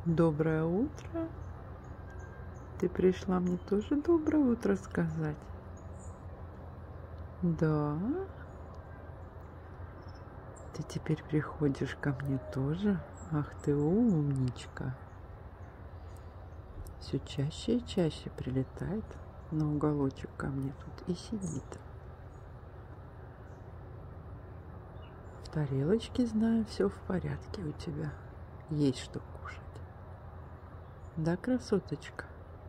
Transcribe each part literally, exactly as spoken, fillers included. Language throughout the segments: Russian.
Доброе утро. Ты пришла мне тоже доброе утро сказать? Да? Ты теперь приходишь ко мне тоже? Ах ты умничка. Все чаще и чаще прилетает на уголочек ко мне тут и сидит. В тарелочке, знаю, все в порядке у тебя. Есть что кушать. Да, красоточка?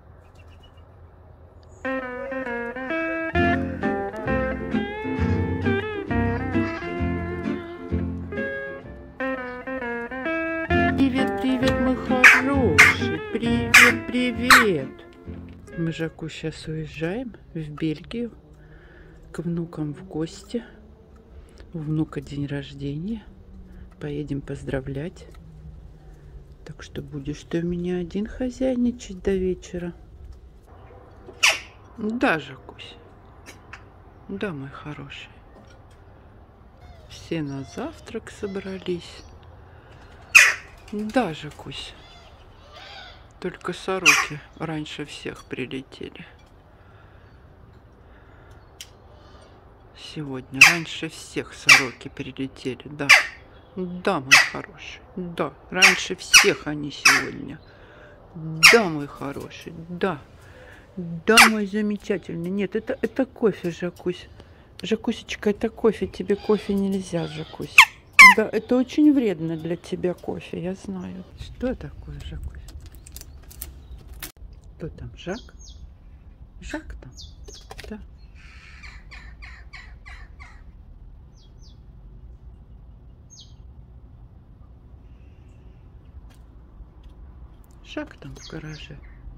Привет, привет, мой хороший. Привет, привет. Мы с Жаку сейчас уезжаем в Бельгию к внукам в гости. У внука день рождения. Поедем поздравлять. Так что будешь ты у меня один хозяйничать до вечера. Да, Жакусь. Да, мой хороший. Все на завтрак собрались. Да, Жакусь. Только сороки раньше всех прилетели. Сегодня раньше всех сороки прилетели, да. Да, мой хороший, да, раньше всех они сегодня. Да, мой хороший, да. Да, мой замечательный. Нет, это, это кофе, Жакусь. Жакусечка, это кофе. Тебе кофе нельзя, Жакусь. Да, это очень вредно для тебя кофе, я знаю. Что такое, Жакусь? Кто там, Жак? Жак там? Да. Жак там в гараже.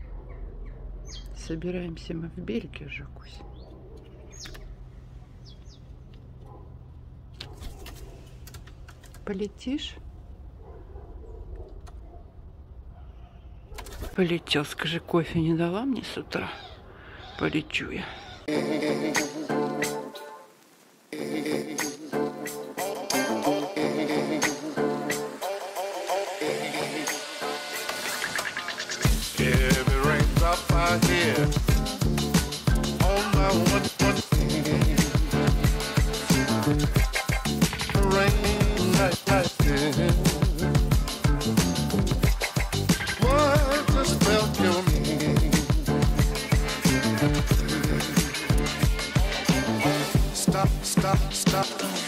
Собираемся мы в Бельгию, Жакусь. Полетишь? Полетел. Скажи, кофе не дала мне с утра? Полечу я. Here on my one one rain like like this. What the spell kill me? Stop, stop, stop.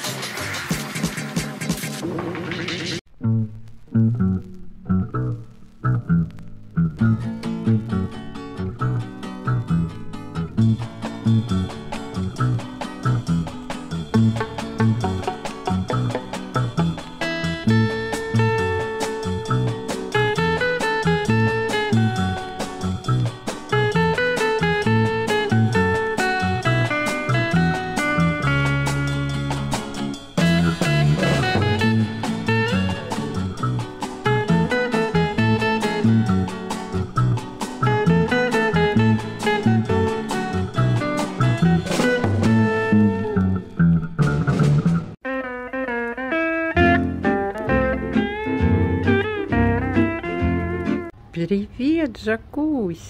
Привет, Жакусь.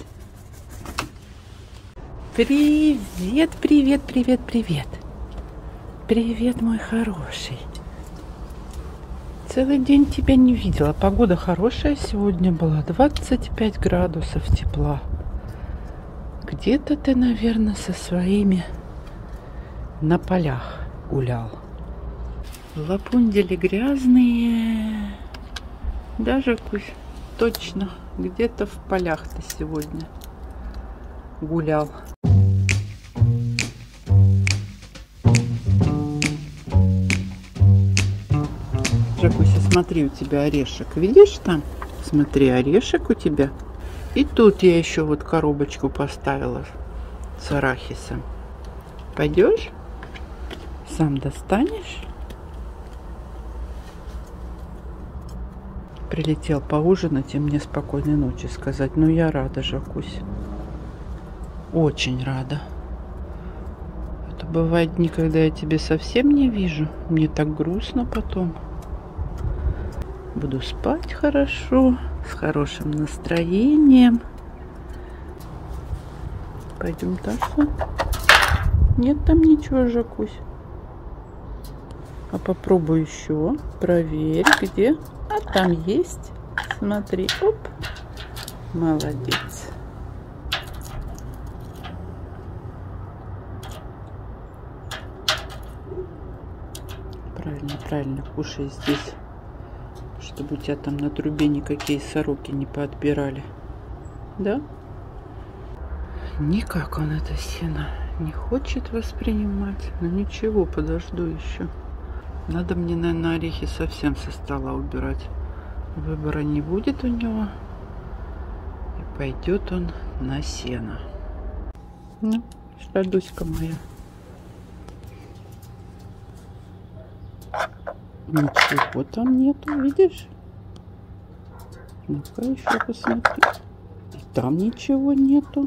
Привет, привет, привет, привет. Привет, мой хороший. Целый день тебя не видела. Погода хорошая сегодня была. двадцать пять градусов тепла. Где-то ты, наверное, со своими на полях гулял. Лапундели грязные. Да, Жакусь? Точно. Где-то в полях ты сегодня гулял. Жакуся, смотри, у тебя орешек. Видишь там? Смотри, орешек у тебя. И тут я еще вот коробочку поставила с арахисом. Пойдешь? Сам достанешь? Прилетел поужинать и мне спокойной ночи сказать. Ну, я рада, Жакусь. Очень рада. Это бывает дни, когда я тебя совсем не вижу. Мне так грустно потом. Буду спать хорошо. с хорошим настроением. Пойдем дальше. Нет там ничего, Жакусь. А попробуй еще. Проверь, где. А там есть. Смотри. Оп. Молодец. Правильно, правильно. Кушай здесь. Чтобы у тебя там на трубе никакие сороки не поотбирали. Да? Никак он это сено не хочет воспринимать. Но ничего, подожду еще. Надо мне, наверное, орехи совсем со стола убирать. Выбора не будет у него. И пойдет он на сено. Ну, Радуська моя. Ничего там нету, видишь? Ну-ка еще посмотри. И там ничего нету.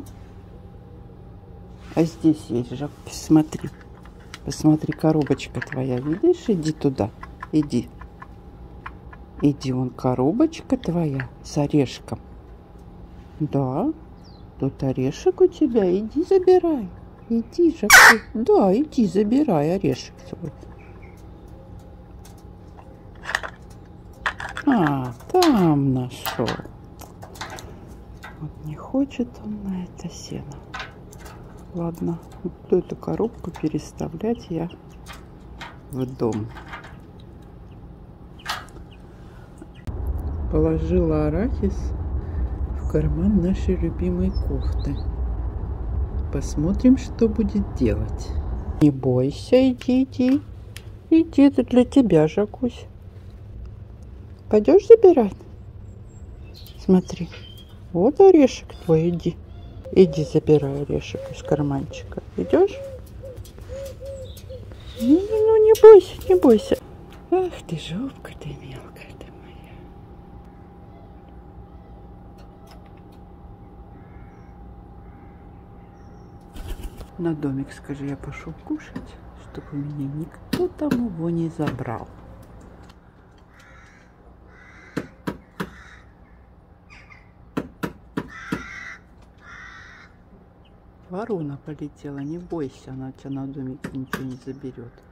А здесь есть, Жак, посмотри. Посмотри, коробочка твоя, видишь? Иди туда, иди. Иди, вон коробочка твоя с орешком. Да, тут орешек у тебя, иди забирай. Иди, Жак. Да, иди забирай орешек свой. А, там нашел. Вот не хочет он на это сено. Ладно, вот эту коробку переставлять я в дом. Положила арахис в карман нашей любимой кофты. Посмотрим, что будет делать. Не бойся, иди, иди. Иди, это для тебя, Жакусь. Пойдешь забирать? Смотри. Вот орешек твой, иди. Иди забирай орешек из карманчика. Идешь? Ну, ну, ну, не бойся, не бойся. Ах ты, жопка ты мелкая ты моя. На домик, скажи, я пошел кушать, чтобы меня никто там его не забрал. Ворона полетела, не бойся, она тебя на домике ничего не заберет.